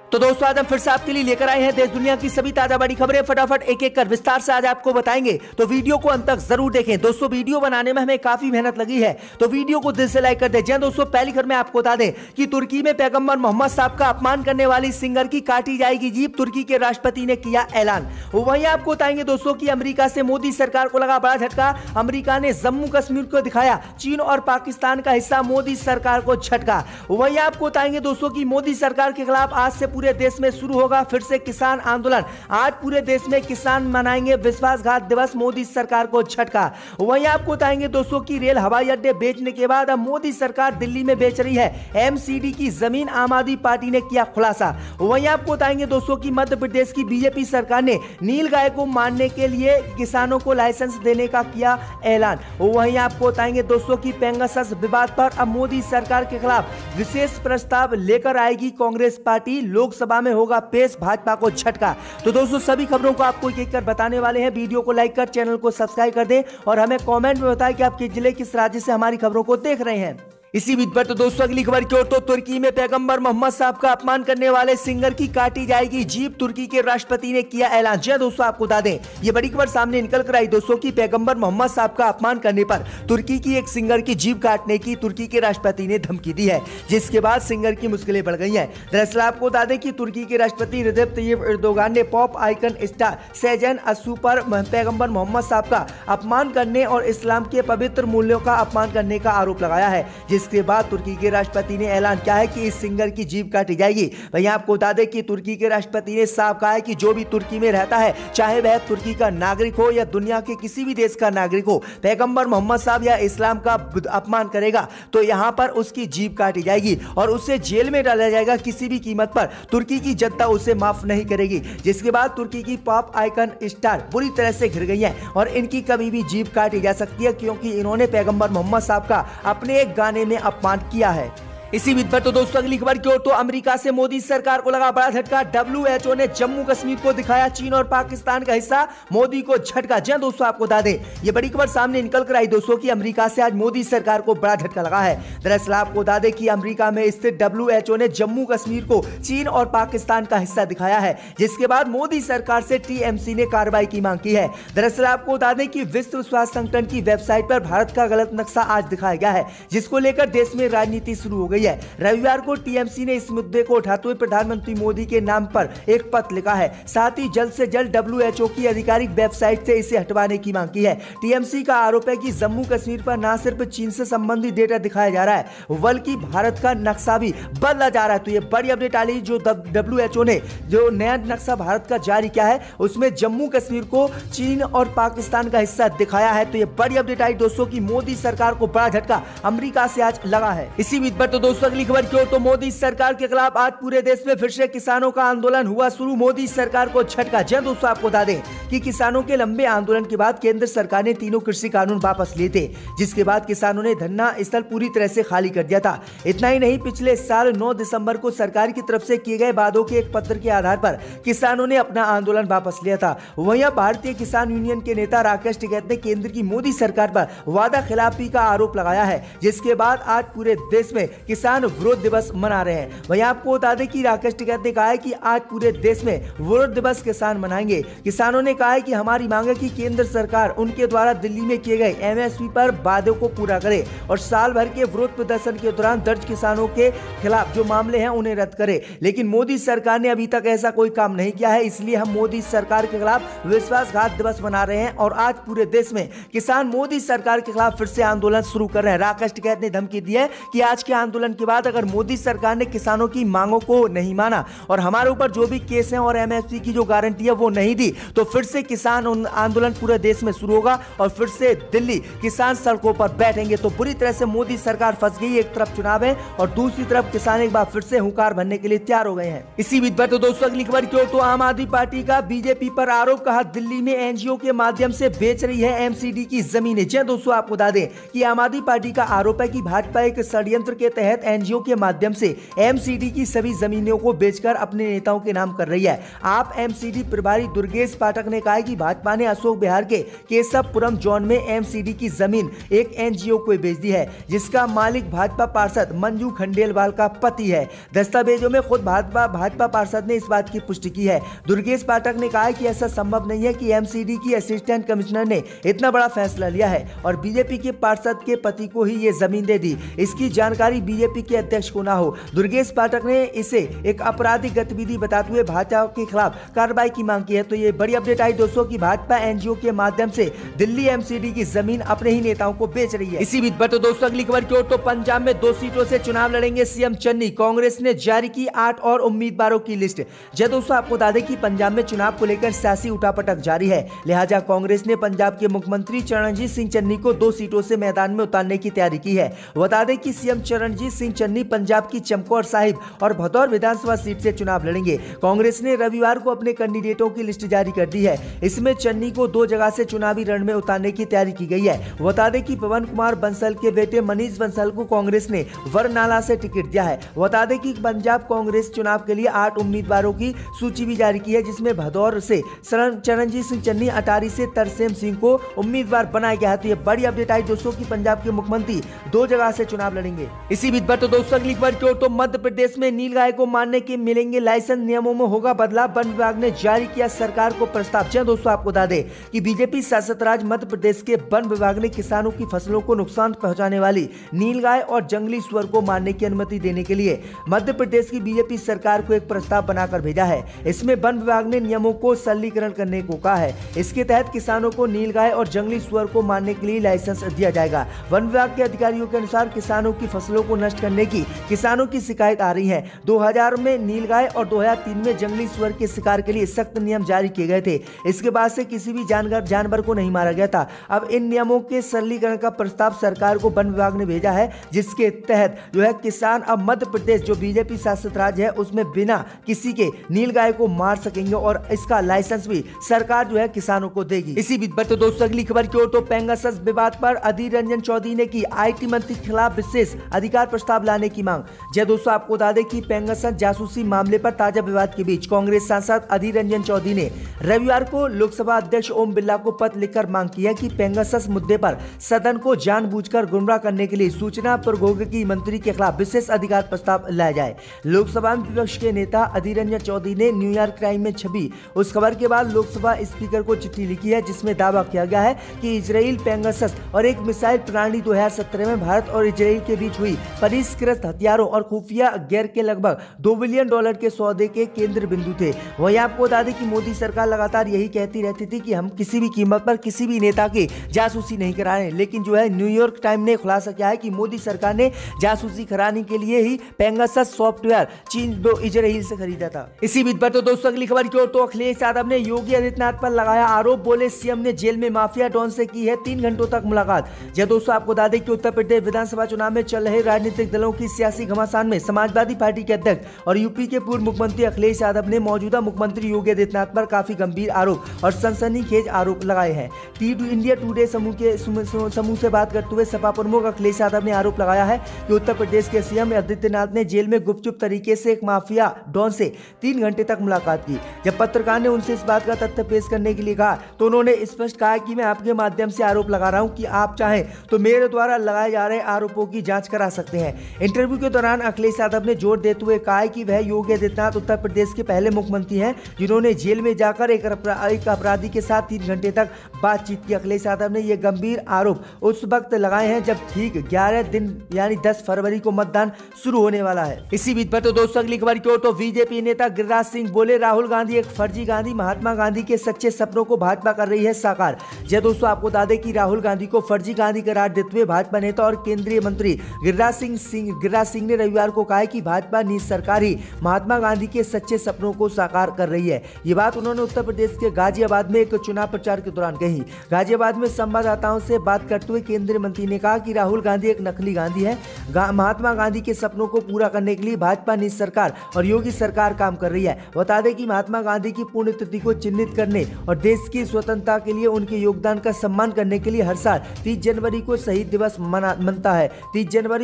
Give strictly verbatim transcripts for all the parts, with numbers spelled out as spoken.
तो दोस्तों आज हम फिर से आपके लिए लेकर आए हैं देश दुनिया की सभी ताजा बड़ी खबरें। फटाफट एक एक कर विस्तार से आज आपको बताएंगे, तो वीडियो को अंत तक जरूर देखें। दोस्तों वीडियो बनाने में हमें काफी मेहनत लगी है, तो वीडियो को दिल से लाइक कर दें। जी दोस्तों, पहली खबर में आपको बता दें कि तुर्की में पैगंबर मोहम्मद साहब का अपमान करने वाली सिंगर की काटी जाएगी जीभ, तुर्की के राष्ट्रपति ने किया ऐलान। वहीं आपको बताएंगे दोस्तों की अमेरिका से मोदी सरकार को लगा बड़ा झटका। अमेरिका ने जम्मू कश्मीर को दिखाया चीन और पाकिस्तान का हिस्सा, मोदी सरकार को झटका। वहीं आपको बताएंगे दोस्तों की मोदी सरकार के खिलाफ आज से पूरे देश में शुरू होगा फिर से किसान आंदोलन। आज पूरे देश में किसान मनाएंगे विश्वासघात दिवस, मोदी सरकार को झटका। वहीं आपको बताएंगे दोस्तों की रेल हवाई अड्डे बेचने के बाद अब मोदी सरकार दिल्ली में बेच रही है एमसीडी की जमीन, आम आदमी पार्टी ने किया खुलासा। वहीं आपको बताएंगे दोस्तों की मध्य प्रदेश की बीजेपी सरकार ने नील गाय को मारने के लिए किसानों को लाइसेंस देने का किया ऐलान। वहीं आपको बताएंगे दोस्तों की पेंगासस विवाद पर अब मोदी सरकार के खिलाफ विशेष प्रस्ताव लेकर आएगी कांग्रेस पार्टी, लोकसभा में होगा पेश, भाजपा को झटका। तो दोस्तों सभी खबरों को आपको एक एक कर बताने वाले हैं। वीडियो को लाइक कर चैनल को सब्सक्राइब कर दें और हमें कमेंट में बताएं कि आप किस जिले किस राज्य से हमारी खबरों को देख रहे हैं। इसी बीच पर तो दोस्तों अगली खबर की ओर, तो तुर्की में पैगंबर मोहम्मद साहब का अपमान करने वाले सिंगर की काटी जाएगी जीभ, तुर्की के राष्ट्रपति ने किया ऐलान। जी दोस्तों आपको बता दें ये बड़ी खबर सामने निकल कर आई दोस्तों की पैगंबर मोहम्मद साहब का अपमान करने पर तुर्की की एक सिंगर की जीभ काटने की तुर्की के राष्ट्रपति ने धमकी दी है, जिसके बाद सिंगर की मुश्किलें बढ़ गई हैं। दरअसल आपको बता दें कि तुर्की के राष्ट्रपति रजब तैयब एर्दोगान ने pop icon star Sezen Aksu पर पैगंबर मोहम्मद साहब का अपमान करने और इस्लाम के पवित्र मूल्यों का अपमान करने का आरोप लगाया है, जिसके बाद तुर्की के राष्ट्रपति ने ऐलान किया है कि इस सिंगर की जीभ काटी जाएगी। वहीं आपको बता दें कि तुर्की के राष्ट्रपति ने साफ कहा है कि जो भी तुर्की में रहता है, चाहे वह तुर्की का नागरिक हो या दुनिया के किसी भी देश का नागरिक हो, पैगंबर मोहम्मद साहब या इस्लाम का अपमान करेगा तो यहां पर उसकी जीभ काटी जाएगी और उसे जेल में डाला जाएगा किसी भी कीमत पर। तुर्की की जनता उसे माफ नहीं करेगी। जिसके बाद तुर्की की पॉप आइकन स्टार बुरी तरह से घिर गई है और इनकी कभी भी जीभ काटी जा सकती है, क्योंकि इन्होंने पैगंबर मोहम्मद साहब का अपने एक गाने में अपमान किया है। इसी बीच पर तो दोस्तों अगली खबर की ओर, तो अमेरिका से मोदी सरकार को लगा बड़ा झटका। डब्ल्यूएचओ ने जम्मू कश्मीर को दिखाया चीन और पाकिस्तान का हिस्सा, मोदी को झटका। जी दोस्तों आपको बता दें ये बड़ी खबर सामने निकल कर आई दोस्तों की अमेरिका से आज मोदी सरकार को बड़ा झटका लगा है। दरअसल आपको बता दें कि अमेरिका में स्थित डब्ल्यूएचओ ने जम्मू कश्मीर को चीन और पाकिस्तान का हिस्सा दिखाया है, जिसके बाद मोदी सरकार से टीएमसी ने कार्रवाई की मांग की है। दरअसल आपको बता दें कि विश्व स्वास्थ्य संगठन की वेबसाइट पर भारत का गलत नक्शा आज दिखाया गया है, जिसको लेकर देश में राजनीति शुरू हो गई है। रविवार को टीएमसी ने इस मुद्दे को उठाते हुए प्रधानमंत्री मोदी के नाम पर एक पत्र लिखा है, साथ ही जल्द से जल्द डब्ल्यूएचओ की आधिकारिक वेबसाइट से इसे हटवाने की मांग की है। टीएमसी का आरोप है कि जम्मू कश्मीर पर न सिर्फ चीन से संबंधित डेटा दिखाया जा रहा है, बल्कि भारत का नक्शा भी बदला जा रहा है। तो ये बड़ी अपडेट आ रही, जो डब्ल्यूएचओ ने जो नया नक्शा भारत का जारी किया है उसमें जम्मू कश्मीर को चीन और पाकिस्तान का हिस्सा दिखाया है। तो ये बड़ी अपडेट आई दोस्तों की मोदी सरकार को बड़ा झटका अमेरिका से आज लगा है। इसी बीच पर तो दोस्तों अगली खबर की ओर, तो मोदी सरकार के खिलाफ आज पूरे देश में फिर से किसानों का आंदोलन हुआ शुरू, मोदी सरकार को झटका। जी दोस्तों आपको बता दें कि किसानों के लंबे आंदोलन के बाद केंद्र सरकार ने तीनों कृषि कानून वापस लिए थे, जिसके बाद किसानों ने धरना स्थल पूरी तरह से खाली कर दिया था। इतना ही नहीं, पिछले साल नौ दिसंबर को सरकार की तरफ से किए गए वादों के एक पत्र के आधार पर किसानों ने अपना आंदोलन वापस लिया था। वहीं भारतीय किसान यूनियन के नेता राकेश टिकैत ने केंद्र की मोदी सरकार पर वादा खिलाफी का आरोप लगाया है, जिसके बाद आज पूरे देश में किसान विरोध दिवस मना रहे हैं। वहीं आपको बता दें कि राकेश टिकैत ने कहा है कि आज पूरे देश में विरोध दिवस किसान मनाएंगे। किसानों ने कहा है कि हमारी मांग है कि केंद्र सरकार उनके द्वारा दिल्ली में किए गए एमएसपी पर वादों को पूरा करे और साल भर के विरोध प्रदर्शन के दौरान दर्ज किसानों के खिलाफ जो मामले हैं उन्हें रद्द करे। लेकिन मोदी सरकार ने अभी तक ऐसा कोई काम नहीं किया है, इसलिए हम मोदी सरकार के खिलाफ विश्वासघात दिवस मना रहे हैं और आज पूरे देश में किसान मोदी सरकार के खिलाफ फिर से आंदोलन शुरू कर रहे हैं। राकेश टिकैत ने धमकी दी है कि आज के आंदोलन के बाद अगर मोदी सरकार ने किसानों की मांगों को नहीं माना और हमारे ऊपर जो भी केस हैं और एमएसपी की जो गारंटी है वो नहीं दी, तो फिर से किसान आंदोलन पूरे देश में शुरू होगा और फिर से दिल्ली किसान सड़कों पर बैठेंगे। तो बुरी तरह से मोदी सरकार फंस गई, एक तरफ चुनाव है और दूसरी तरफ किसान एक बार फिर से हुंकार भरने के लिए तैयार हो गए हैं। इसी बीच पर तो दोस्तों अगली खबर की ओर, तो आम आदमी पार्टी का बीजेपी पर आरोप, कहा दिल्ली में एनजीओ के माध्यम से बेच रही है एमसीडी की जमीनें। जी दोस्तों आपको बता दें कि आम आदमी पार्टी का आरोप है कि भाजपा एक षड्यंत्र के तहत तहत एनजीओ के माध्यम से एमसीडी की सभी जमीनों को बेचकर अपने नेताओं के नाम कर रही है। आप एमसीडी प्रभारी दुर्गेश पाठक ने कहा कि भाजपा ने अशोक विहार के केशवपुरम जोन में एमसीडी की जमीन एक एनजीओ को बेच दी है, जिसका मालिक भाजपा पार्षद मंजू खंडेलवाल का पति है। दस्तावेजों में खुद भाजपा भाजपा पार्षद ने इस बात की पुष्टि की है। दुर्गेश पाठक ने कहा कि ऐसा संभव नहीं है कि एमसीडी की असिस्टेंट कमिश्नर ने इतना बड़ा फैसला लिया है और बीजेपी के पार्षद के पति को ही ये जमीन दे दी, इसकी जानकारी बीजेपी के अध्यक्ष को ना हो। दुर्गेश पाठक ने इसे एक आपराधिक गतिविधि बताते हुए भाजपा के खिलाफ कार्रवाई की मांग की है। तो ये बड़ी अपडेट आई दोस्तों की भाजपा एनजीओ के माध्यम से दिल्ली एमसीडी की जमीन अपने ही नेताओं को बेच रही है। इसी बीच बट दोस्तों अगली खबर की ओर, तो पंजाब में दो सीटों से चुनाव लड़ेंगे सीएम चन्नी। कांग्रेस ने जारी की आठ और उम्मीदवारों की लिस्ट। जय दोस्तों आपको बता दें कि पंजाब में चुनाव को लेकर सियासी उठापटक जारी है, लिहाजा कांग्रेस ने पंजाब के मुख्यमंत्री चरणजीत सिंह चन्नी को दो सीटों से मैदान में उतारने की तैयारी की है। बता दें कि सीएम चरणजीत सिंह चन्नी पंजाब की चमकौर साहिब और भदौर विधानसभा सीट से चुनाव लड़ेंगे। कांग्रेस ने रविवार को अपने कैंडिडेटों की लिस्ट जारी कर दी है। इसमें चन्नी को दो जगह से चुनावी रण में उतारने की तैयारी की गई है। बता दें कि पवन कुमार बंसल के बेटे मनीष बंसल को कांग्रेस ने वरनाला से टिकट दिया है। बता दें कि पंजाब कांग्रेस चुनाव के लिए आठ उम्मीदवारों की सूची भी जारी की है, जिसमें भदौर से चरणजीत सिंह चन्नी, अटारी से तरसेम सिंह को उम्मीदवार बनाया गया है। तो ये बड़ी अपडेट आई दोस्तों की पंजाब के मुख्यमंत्री दो जगह से चुनाव लड़ेंगे। इसी बीच तो दोस्तों अगली खबर की ओर, तो मध्य प्रदेश में नीलगाय को मारने के मिलेंगे लाइसेंस, नियमों में होगा बदलाव। वन विभाग ने जारी किया सरकार को प्रस्ताव। जी दोस्तों आपको बता दें कि बीजेपी शासित राज्य मध्य प्रदेश के वन विभाग ने किसानों की फसलों को नुकसान पहुंचाने वाली नीलगाय और जंगली सुअर को मारने की अनुमति देने के लिए मध्य प्रदेश की बीजेपी सरकार को एक प्रस्ताव बनाकर भेजा है। इसमें वन विभाग ने नियमों को सरलीकरण करने को कहा है। इसके तहत किसानों को नीलगाय और जंगली सुअर को मारने के लिए लाइसेंस दिया जाएगा। वन विभाग के अधिकारियों के अनुसार किसानों की फसलों को नष्ट करने की किसानों की शिकायत आ रही है। दो हज़ार में नीलगाय और दो हज़ार तीन में जंगली सुअर के शिकार के लिए सख्त नियम जारी किए गए थे। इसके बाद से किसी भी जानवर जानवर को नहीं मारा गया था। अब इन नियमों के सरलीकरण का प्रस्ताव सरकार को वन विभाग ने भेजा है, जिसके तहत जो है किसान अब मध्य प्रदेश जो बीजेपी शासित राज्य है उसमें बिना किसी के नीलगाय को मार सकेंगे और इसका लाइसेंस भी सरकार जो है किसानों को देगी। इसी बीच तो दोस्तों अगली खबर की ओर, तो पेगासस विवाद पर अधीर रंजन चौधरी ने की आईटी मंत्री के खिलाफ विशेष अधिकार प्रस्ताव लाने की मांग। जय दोस्तों आपको बता दें कि पेगासस जासूसी मामले पर ताजा विवाद के बीच कांग्रेस सांसद अधीर रंजन चौधरी ने रविवार को लोकसभा अध्यक्ष ओम बिरला को पत्र लिखकर मांग की है कि पेगासस मुद्दे पर सदन को जानबूझकर गुमराह करने के लिए सूचना प्रौद्योगिकी मंत्री के खिलाफ विशेष अधिकार प्रस्ताव लाया जाए। लोकसभा में विपक्ष के नेता अधीर रंजन चौधरी ने न्यूयॉर्क टाइम में छपी उस खबर के बाद लोकसभा स्पीकर को चिट्ठी लिखी है, जिसमें दावा किया गया है कि इजराइल पेगासस और एक मिसाइल प्रणाली दो हज़ार सत्रह में भारत और इजराइल के बीच हुई परिष्कृत हथियारों और खुफिया गैर के लगभग दो बिलियन डॉलर के सौदे के केंद्र बिंदु थे। वहीं आपको बता दें कि मोदी सरकार लगातार यही कहती रहती थी कि हम किसी भी कीमत पर किसी भी नेता की जासूसी नहीं करा रहे, लेकिन जो है न्यूयॉर्क टाइम ने खुलासा किया है कि मोदी सरकार ने जासूसी कराने के लिए ही पेगासस सॉफ्टवेयर चीन दो इजराइल से खरीदा था। इसी बीच पर तो दोस्तों अगली खबर की ओर, तो अखिलेश यादव ने योगी आदित्यनाथ पर लगाया आरोप, बोले सीएम ने जेल में माफिया डॉन से की है तीन घंटों तक मुलाकात। जय दोस्तों आपको बता दें कि उत्तर प्रदेश विधानसभा चुनाव में चल रहे राजनीतिक दलों की सियासी घमासान में समाजवादी पार्टी के अध्यक्ष और यूपी के पूर्व मुख्यमंत्री अखिलेश यादव ने मौजूदा मुख्यमंत्री योगी आदित्यनाथ पर काफी गंभीर आरोप और सनसनीखेज आरोप लगाए हैं। टी इंडिया टुडे समूह के समूह से बात करते हुए सपा प्रमुख अखिलेश यादव ने आरोप लगाया है कि उत्तर प्रदेश के सीएम आदित्यनाथ ने जेल में गुपचुप तरीके से एक माफिया डॉन से तीन घंटे तक मुलाकात की। जब पत्रकार ने उनसे इस बात का तथ्य पेश करने के लिए कहा तो उन्होंने स्पष्ट कहा कि मैं आपके माध्यम से आरोप लगा रहा हूं कि आप चाहें तो मेरे द्वारा लगाए जा रहे आरोपों की जांच करा सकते हैं। इंटरव्यू के दौरान अखिलेश यादव ने जोर देते हुए कहा कि वह योगी आदित्यनाथ उत्तर प्रदेश के पहले मुख्यमंत्री हैं जिन्होंने जेल में जाकर एक अपराधी के साथ तीन घंटे तक बातचीत की। अखिलेश यादव ने यह गंभीर आरोप उस वक्त लगाए हैं जब ठीक ग्यारह दिन यानी दस फरवरी को मतदान शुरू होने वाला है। इसी बीच पर तो दोस्तों अगली खबर की ओर, तो बीजेपी नेता गिरिराज सिंह बोले राहुल गांधी एक फर्जी गांधी, महात्मा गांधी के सच्चे सपनों को भाजपा कर रही है साकार। जय दोस्तों आपको बता दें कि राहुल गांधी को फर्जी गांधी करार देते हुए भाजपा नेता और केंद्रीय मंत्री गिरिराज सिंह सिंह गिरिराज सिंह ने रविवार को कहा कि भाजपा निजी सरकार ही महात्मा गांधी के सच्चे सपनों को साकार कर रही है। ये बात उन्होंने उत्तर प्रदेश के गाजियाबाद में एक चुनाव प्रचार के दौरान कही। गाजियाबाद में संवाददाताओं से बात करते हुए केंद्रीय मंत्री ने कहा कि राहुल गांधी एक नकली गांधी है। महात्मा गांधी के सपनों को पूरा करने के लिए भाजपा निजी सरकार और योगी सरकार काम कर रही है। बता दें कि महात्मा गांधी की पुण्यतिथि को चिन्हित करने और देश की स्वतंत्रता के लिए उनके योगदान का सम्मान करने के लिए हर साल तीस जनवरी को शहीद दिवस मनता है। तीस जनवरी उन्नीस सौ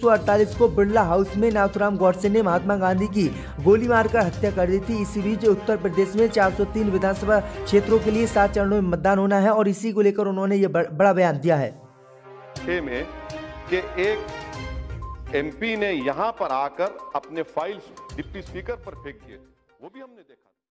सौ अड़तालीस को बिरला हाउस में नाथुराम गॉडसे ने महात्मा गांधी की गोली मारकर हत्या कर दी थी। इसी बीच उत्तर प्रदेश में चार सौ तीन विधानसभा क्षेत्रों के लिए सात चरणों में मतदान होना है और इसी को लेकर उन्होंने ये बड़ा बयान दिया है में कि एक एमपी ने यहां पर आकर अपने फाइल्स डिप्टी स्पीकर पर फेंक दिए, वो भी हमने देखा।